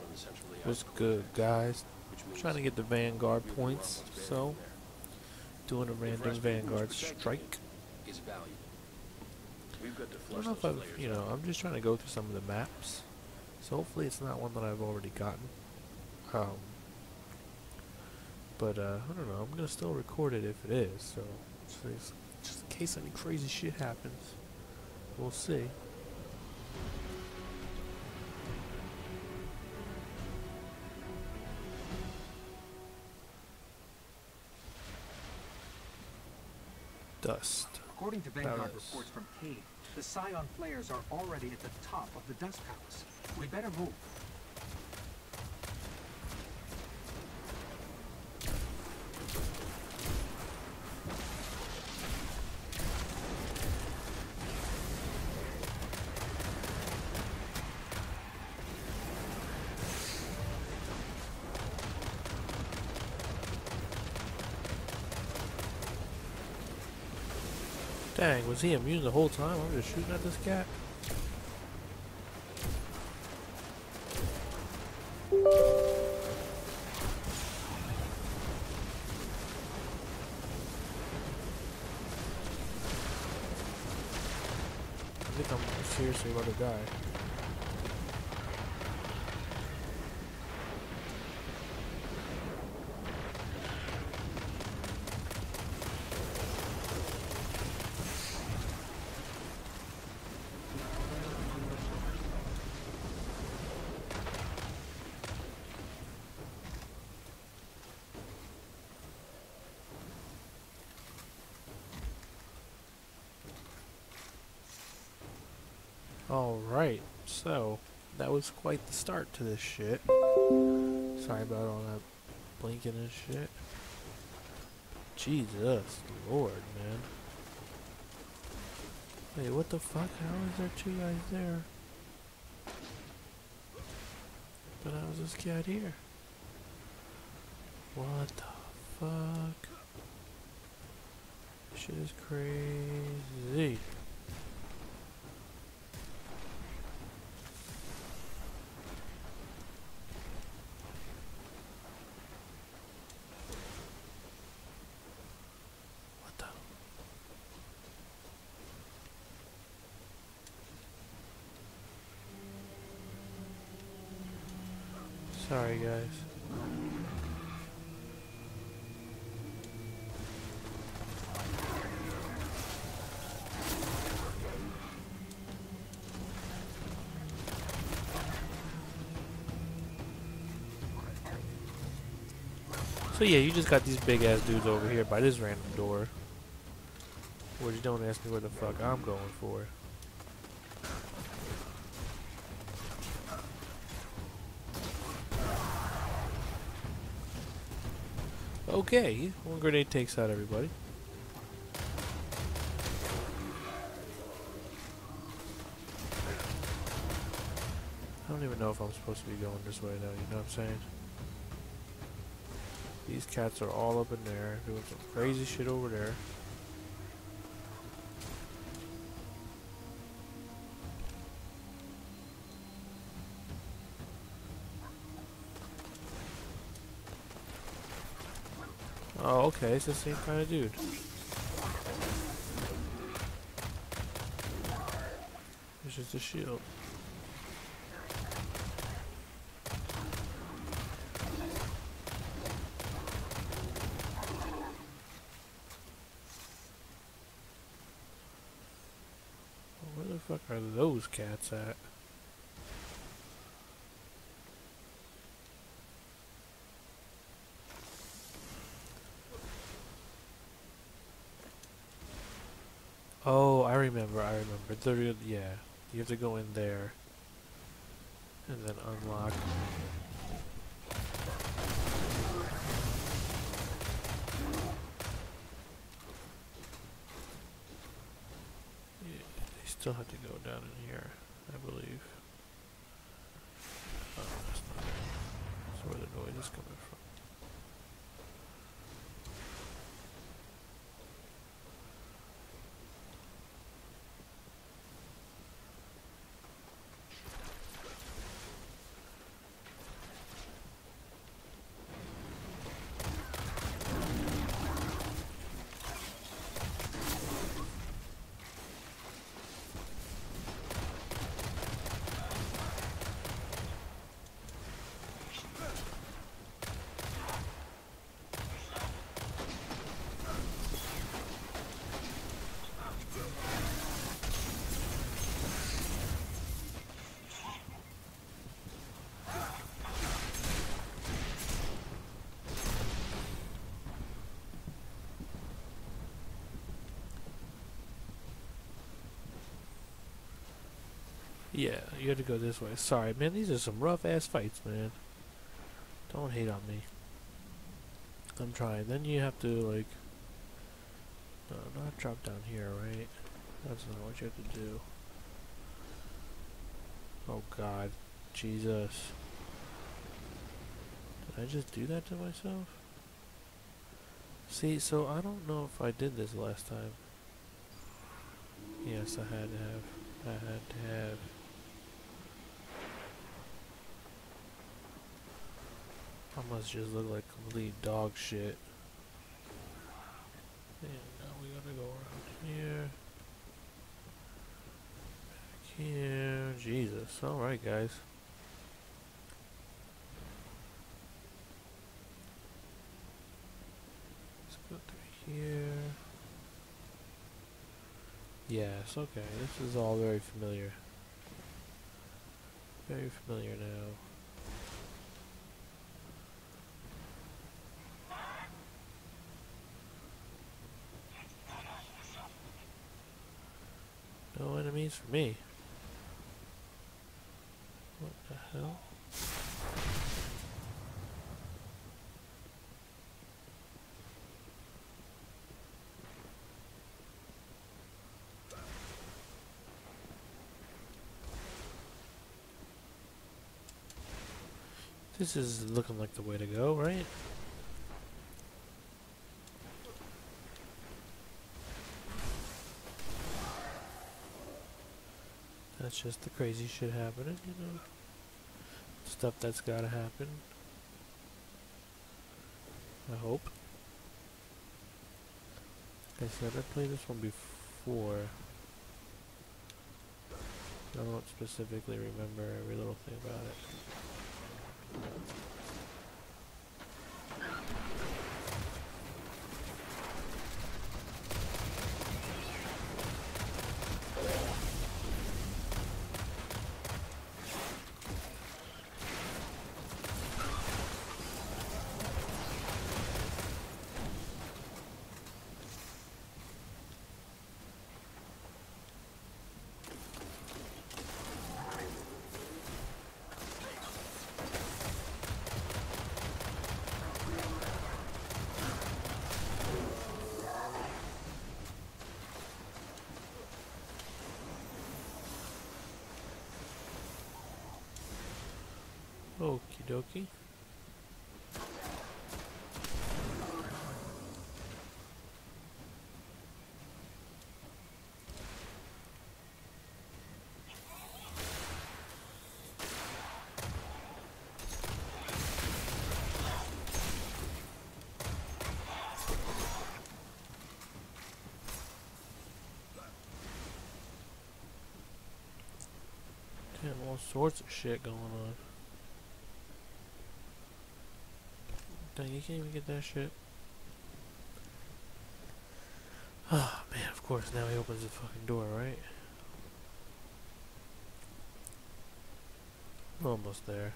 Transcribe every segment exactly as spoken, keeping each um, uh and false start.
What's good, guys? Trying to get the Vanguard points, so doing a random Vanguard strike. I don't know if I've, you know, I'm just trying to go through some of the maps, so hopefully it's not one that I've already gotten. Um, but uh, I don't know. I'm gonna still record it if it is, so just, just in case any crazy shit happens, we'll see. Dust. According to Vanguard Palace. reports from Cade, the Scion flares are already at the top of the Dust Palace. We better move. Dang, was he immune the whole time? I'm just shooting at this cat. I think I'm seriously about to die. Alright, so that was quite the start to this shit. Sorry about all that blinking and shit. Jesus Lord, man. Wait, what the fuck? How is there two guys there? But how is this cat here? What the fuck? This shit is crazy. What the? Sorry, guys. So yeah, you just got these big ass dudes over here by this random door. Which you don't ask me where the fuck I'm going for. Okay, one grenade takes out everybody. I don't even know if I'm supposed to be going this way now, you know what I'm saying? These cats are all up in there, doing some crazy shit over there. Oh, okay, it's the same kind of dude. It's just a shield. Where the fuck are those cats at? Oh, I remember, I remember. There, yeah, you have to go in there and then unlock. Yeah, they still have to go down in here, I believe. Oh, that's not it. That's where the noise is coming from. Yeah, you had to go this way. Sorry, man. These are some rough ass fights, man. Don't hate on me. I'm trying. Then you have to like, no, not drop down here, right? That's not what you have to do. Oh God, Jesus! Did I just do that to myself? See, so I don't know if I did this last time. Yes, I had to have. I had to have. I must just look like complete dog shit. And now we gotta go around here. Back here. Jesus. Alright, guys. Let's go through here. Yes, okay. This is all very familiar. Very familiar now. No enemies for me. What the hell? This is looking like the way to go, right? That's just the crazy shit happening, you know? Stuff that's gotta happen. I hope. Like I said, I played this one before. I don't specifically remember every little thing about it. Okie dokie. Damn, all sorts of shit going on. Dang, you can't even get that shit. Oh man, of course, now he opens the fucking door, right? We're almost there.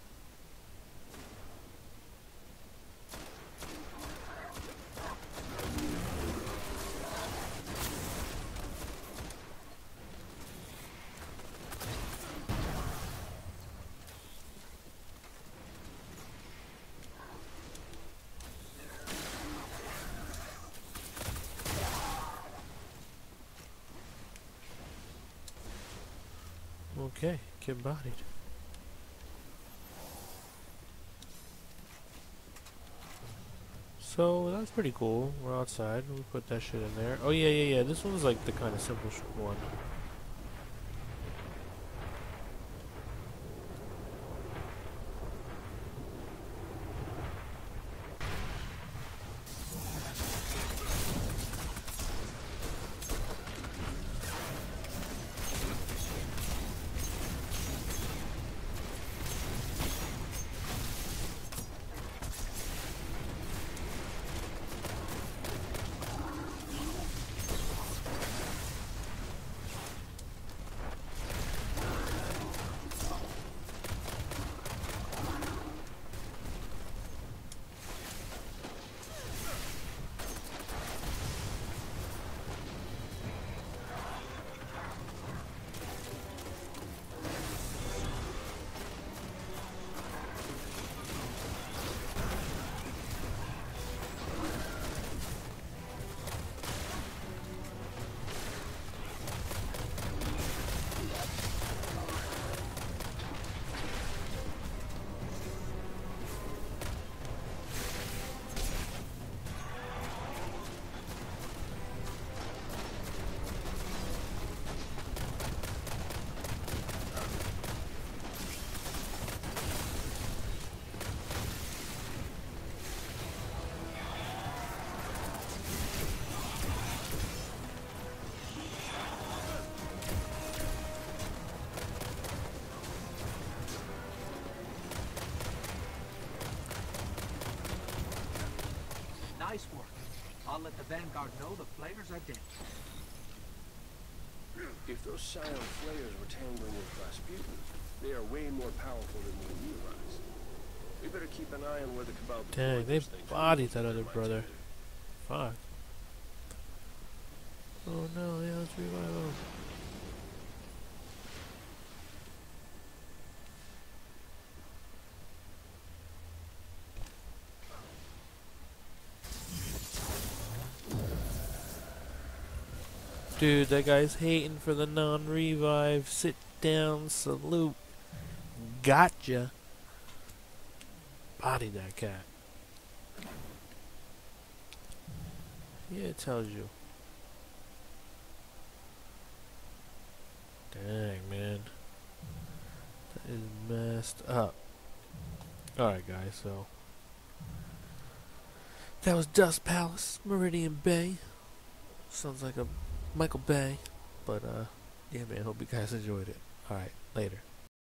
Okay, get bodied. So that's pretty cool. We're outside. We put that shit in there. Oh yeah, yeah, yeah. This one's like the kind of simple sh one. Nice work. I'll let the Vanguard know the flayers are dead. If those Scion flayers were tangling with Rasputin, they are way more powerful than we realize. We better keep an eye on where the Cabal deploy Dang, they those things. bodied that other brother. Fuck. Oh no, yeah, let's revive him. Dude, that guy's hating for the non-revive. Sit down, salute. Gotcha. Body that cat. Yeah, it tells you. Dang, man. That is messed up. Alright, guys, so. That was Dust Palace, Meridian Bay. Sounds like a Michael Bay. But, uh, yeah, man, hope you guys enjoyed it. Alright, later.